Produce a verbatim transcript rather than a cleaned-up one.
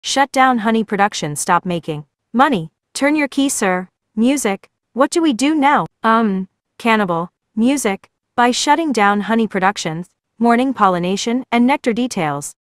Shut down honey production. Stop making money. Turn your key, sir. Music. What do we do now? Um, cannibal. Music. By shutting down honey productions, morning pollination, and nectar details.